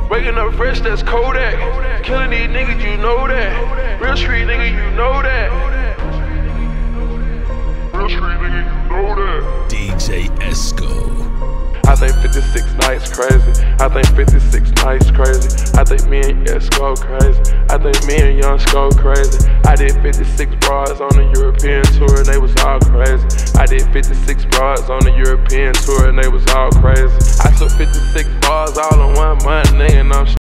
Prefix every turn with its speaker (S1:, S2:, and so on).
S1: Waking up fresh, that's Kodak. Killing these niggas, you know that. Real street nigga, you know that. Real street nigga, you know that.
S2: DJ Esco.
S1: I think 56 nights crazy. I think 56 nights crazy. I think me and Esco crazy. I think me and Young Sko crazy. I did 56 bras on the European tour and they was all crazy. I did 56 bras on the European tour and they was all crazy. I took 56 bars all in 1 month, nigga, and I'm